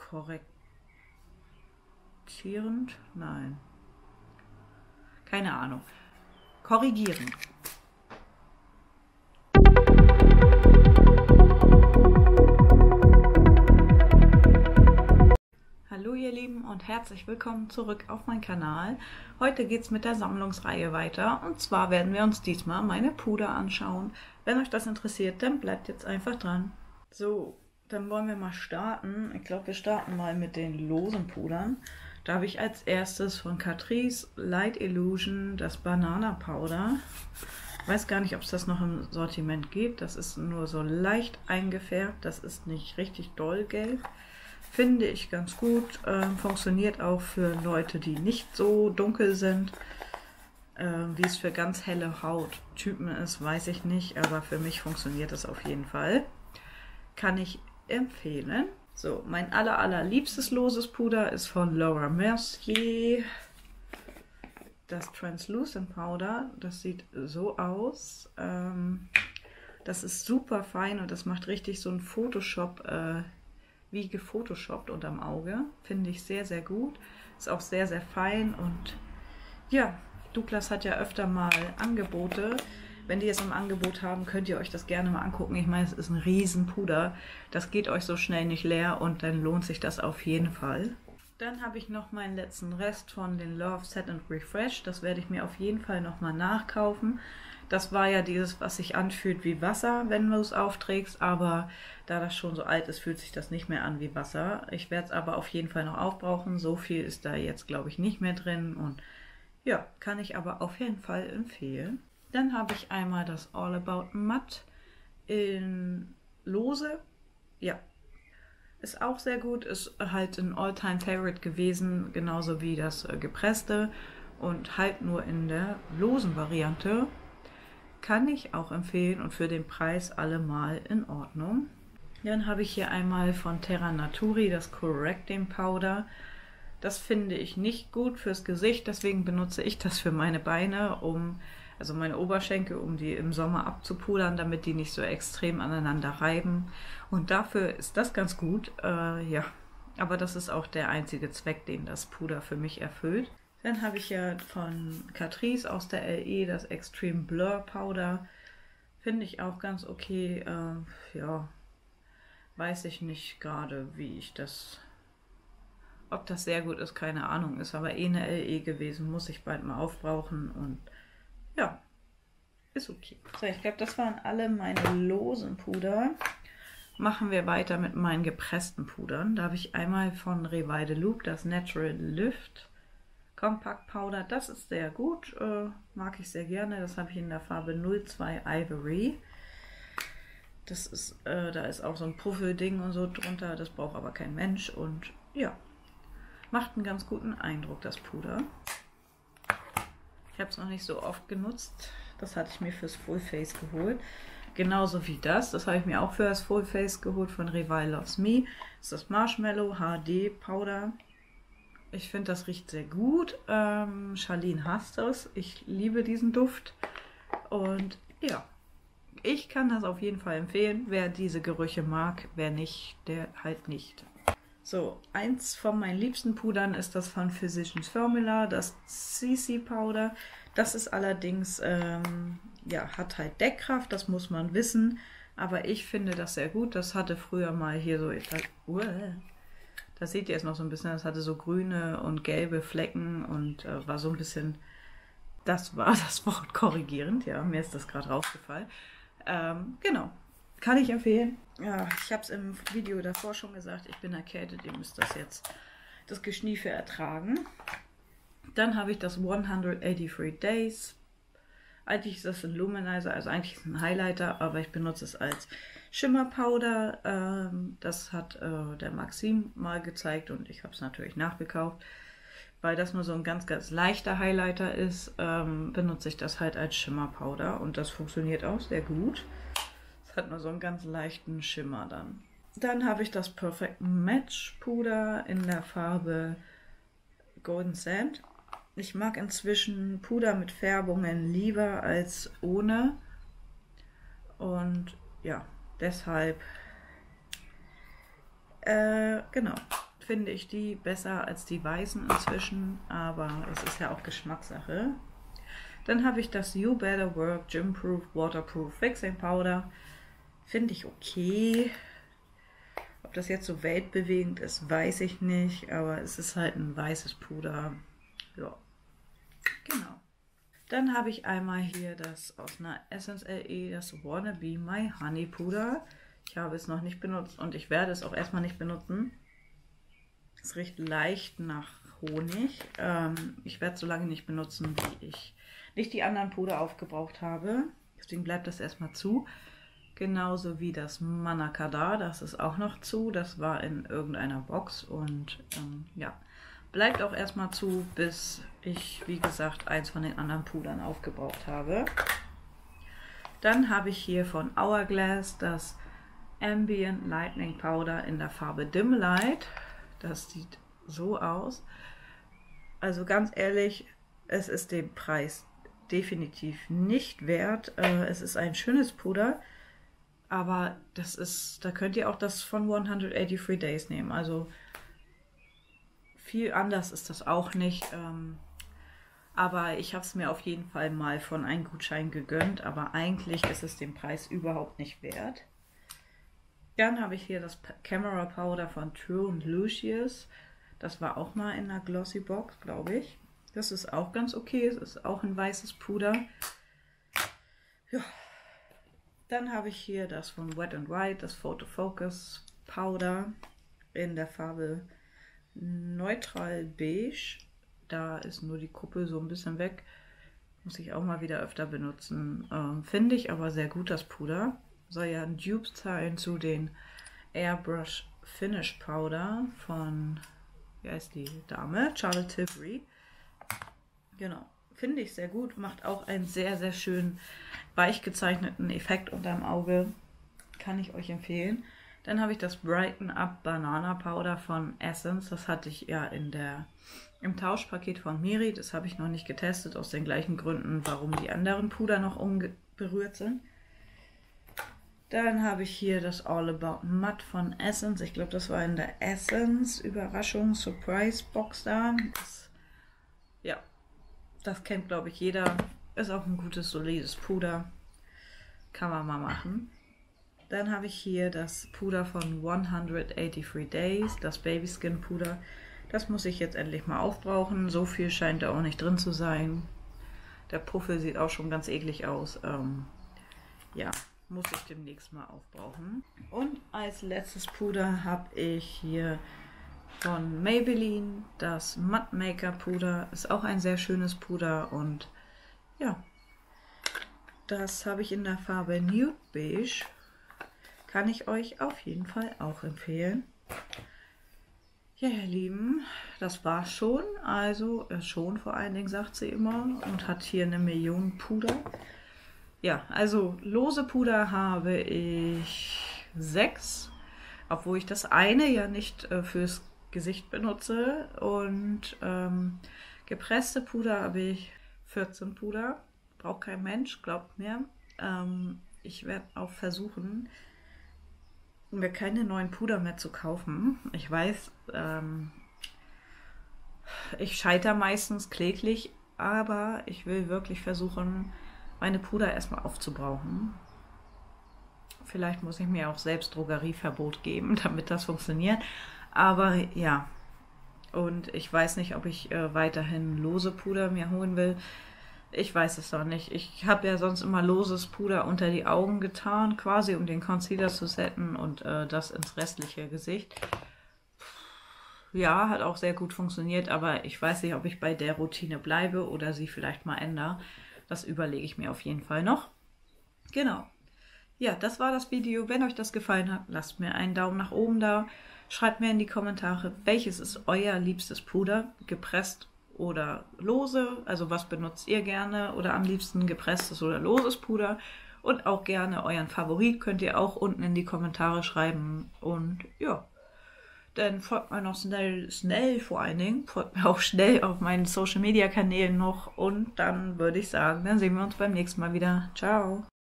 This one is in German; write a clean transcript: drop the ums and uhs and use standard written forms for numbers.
korrektierend? Nein. Keine Ahnung. Korrigieren. Hallo ihr Lieben und herzlich willkommen zurück auf meinen Kanal. Heute geht es mit der Sammlungsreihe weiter und zwar werden wir uns diesmal meine Puder anschauen. Wenn euch das interessiert, dann bleibt jetzt einfach dran. So, dann wollen wir mal starten. Ich glaube, wir starten mal mit den losen Pudern. Da habe ich als erstes von Catrice Light Illusion das Banana Powder. Ich weiß gar nicht, ob es das noch im Sortiment gibt. Das ist nur so leicht eingefärbt. Das ist nicht richtig doll gelb. Finde ich ganz gut. Funktioniert auch für Leute, die nicht so dunkel sind. Wie es für ganz helle Hauttypen ist, weiß ich nicht. Aber für mich funktioniert das auf jeden Fall. Kann ich empfehlen. So, mein allerliebstes loses Puder ist von Laura Mercier. Das Translucent Powder, das sieht so aus. Das ist super fein und das macht richtig so ein Photoshop, wie gefotoshoppt unterm Auge. Finde ich sehr, sehr gut. Ist auch sehr, sehr fein und ja, Douglas hat ja öfter mal Angebote. Wenn die es im Angebot haben, könnt ihr euch das gerne mal angucken. Ich meine, es ist ein riesen Puder. Das geht euch so schnell nicht leer und dann lohnt sich das auf jeden Fall. Dann habe ich noch meinen letzten Rest von den Love Set and Refresh. Das werde ich mir auf jeden Fall nochmal nachkaufen. Das war ja dieses, was sich anfühlt wie Wasser, wenn du es aufträgst, aber da das schon so alt ist, fühlt sich das nicht mehr an wie Wasser. Ich werde es aber auf jeden Fall noch aufbrauchen. So viel ist da jetzt, glaube ich, nicht mehr drin und ja, kann ich aber auf jeden Fall empfehlen. Dann habe ich einmal das All About Matte in lose. Ja, ist auch sehr gut. Ist halt ein All-Time-Favorite gewesen, genauso wie das gepresste und halt nur in der losen Variante. Kann ich auch empfehlen und für den Preis allemal in Ordnung. Dann habe ich hier einmal von Terra Naturi das Correcting Powder. Das finde ich nicht gut fürs Gesicht, deswegen benutze ich das für meine Beine, also meine Oberschenkel, um die im Sommer abzupudern, damit die nicht so extrem aneinander reiben. Und dafür ist das ganz gut, ja. Aber das ist auch der einzige Zweck, den das Puder für mich erfüllt. Dann habe ich ja von Catrice aus der LE das Extreme Blur Powder. Finde ich auch ganz okay. Ja, weiß ich nicht gerade, wie ich das... Ob das sehr gut ist, keine Ahnung. Ist aber eh eine LE gewesen, muss ich bald mal aufbrauchen und ja, ist okay. So, ich glaube, das waren alle meine losen Puder. Machen wir weiter mit meinen gepressten Pudern. Da habe ich einmal von Revive Loop das Natural Lift Compact Powder. Das ist sehr gut, mag ich sehr gerne. Das habe ich in der Farbe 02 Ivory. Das ist, da ist auch so ein Puffelding und so drunter. Das braucht aber kein Mensch und ja, macht einen ganz guten Eindruck, das Puder. Ich habe es noch nicht so oft genutzt. Das hatte ich mir fürs Full Face geholt. Genauso wie das. Das habe ich mir auch für das Full Face geholt von Revive Loves Me. Das ist das Marshmallow HD Powder. Ich finde, das riecht sehr gut. Charlene hasst das. Ich liebe diesen Duft. Und ja, ich kann das auf jeden Fall empfehlen. Wer diese Gerüche mag, wer nicht, der halt nicht. So, eins von meinen liebsten Pudern ist das von Physicians Formula, das CC Powder. Das ist allerdings, ja, hat halt Deckkraft, das muss man wissen. Aber ich finde das sehr gut. Das hatte früher mal hier so, das seht ihr jetzt noch so ein bisschen, das hatte so grüne und gelbe Flecken und war so ein bisschen, das war das Wort korrigierend, ja, mir ist das gerade rausgefallen. Genau. Kann ich empfehlen. Ja, ich habe es im Video davor schon gesagt, ich bin erkältet, ihr müsst das jetzt, das Geschniefe ertragen. Dann habe ich das 183 Days. Eigentlich ist das ein Luminizer, also eigentlich ist es ein Highlighter, aber ich benutze es als Schimmerpowder. Das hat der Maxim mal gezeigt und ich habe es natürlich nachgekauft. Weil das nur so ein ganz, ganz leichter Highlighter ist, benutze ich das halt als Schimmerpowder und das funktioniert auch sehr gut. Hat nur so einen ganz leichten Schimmer dann. Dann habe ich das Perfect Match Puder in der Farbe Golden Sand. Ich mag inzwischen Puder mit Färbungen lieber als ohne. Und ja, deshalb, genau, finde ich die besser als die weißen inzwischen, aber es ist ja auch Geschmackssache. Dann habe ich das You Better Work Gym Proof Waterproof Fixing Powder. Finde ich okay. Ob das jetzt so weltbewegend ist, weiß ich nicht, aber es ist halt ein weißes Puder. Ja, genau. Dann habe ich einmal hier das aus einer Essence LE, das Wannabe My Honey Puder. Ich habe es noch nicht benutzt und ich werde es auch erstmal nicht benutzen. Es riecht leicht nach Honig. Ich werde es so lange nicht benutzen, wie ich nicht die anderen Puder aufgebraucht habe. Deswegen bleibt das erstmal zu. Genauso wie das Manakada, das ist auch noch zu. Das war in irgendeiner Box und ja, bleibt auch erstmal zu, bis ich, wie gesagt, eins von den anderen Pudern aufgebraucht habe. Dann habe ich hier von Hourglass das Ambient Lightning Powder in der Farbe Dim Light. Das sieht so aus. Also ganz ehrlich, es ist den Preis definitiv nicht wert. Es ist ein schönes Puder, aber das ist, da könnt ihr auch das von 183 Days nehmen. Also viel anders ist das auch nicht. Aber ich habe es mir auf jeden Fall mal von einem Gutschein gegönnt, aber eigentlich ist es den Preis überhaupt nicht wert. Dann habe ich hier das Camera Powder von True und Lucius. Das war auch mal in einer Glossy Box, glaube ich. Das ist auch ganz okay. Es ist auch ein weißes Puder. Ja. Dann habe ich hier das von Wet n Wild, das Photo Focus Powder in der Farbe Neutral Beige. Da ist nur die Kuppel so ein bisschen weg. Muss ich auch mal wieder öfter benutzen. Finde ich aber sehr gut, das Puder. Soll ja ein Dupe sein zu den Airbrush Finish Powder von, wie heißt die Dame? Charlotte Tilbury. Genau, finde ich sehr gut. Macht auch einen sehr, sehr schönen weich gezeichneten Effekt unterm Auge. Kann ich euch empfehlen. Dann habe ich das Brighten Up Banana Powder von Essence. Das hatte ich ja im Tauschpaket von Miri. Das habe ich noch nicht getestet, aus den gleichen Gründen, warum die anderen Puder noch unberührt sind. Dann habe ich hier das All About Matte von Essence. Ich glaube, das war in der Essence Überraschung Surprise Box da. Ja, das kennt, glaube ich, jeder. Ist auch ein gutes, solides Puder. Kann man mal machen. Dann habe ich hier das Puder von 183 Days, das Baby Skin Puder. Das muss ich jetzt endlich mal aufbrauchen. So viel scheint da auch nicht drin zu sein. Der Puffel sieht auch schon ganz eklig aus. Ja, muss ich demnächst mal aufbrauchen. Und als letztes Puder habe ich hier von Maybelline das Matte Maker Puder. Ist auch ein sehr schönes Puder und ja, das habe ich in der Farbe Nude Beige. Kann ich euch auf jeden Fall auch empfehlen. Ja, ihr Lieben, das war's schon. Also schon vor allen Dingen, sagt sie immer, und hat hier eine Million Puder. Ja, also lose Puder habe ich 6, obwohl ich das eine ja nicht fürs Gesicht benutze. Und gepresste Puder habe ich 14 Puder. Braucht kein Mensch, glaubt mir. Ich werde auch versuchen, mir keine neuen Puder mehr zu kaufen. Ich weiß, ich scheitere meistens kläglich, aber ich will wirklich versuchen, meine Puder erstmal aufzubrauchen. Vielleicht muss ich mir auch selbst Drogerieverbot geben, damit das funktioniert. Aber ja, und ich weiß nicht, ob ich weiterhin lose Puder mir holen will. Ich weiß es noch nicht. Ich habe ja sonst immer loses Puder unter die Augen getan, quasi um den Concealer zu setten und das ins restliche Gesicht. Ja, hat auch sehr gut funktioniert, aber ich weiß nicht, ob ich bei der Routine bleibe oder sie vielleicht mal ändere. Das überlege ich mir auf jeden Fall noch. Genau. Ja, das war das Video. Wenn euch das gefallen hat, lasst mir einen Daumen nach oben da. Schreibt mir in die Kommentare, welches ist euer liebstes Puder, gepresst oder lose, also was benutzt ihr gerne oder am liebsten gepresstes oder loses Puder, und auch gerne euren Favorit könnt ihr auch unten in die Kommentare schreiben. Und ja, dann folgt mir noch schnell vor allen Dingen, folgt mir auch schnell auf meinen Social Media Kanälen noch, und dann würde ich sagen, dann sehen wir uns beim nächsten Mal wieder. Ciao!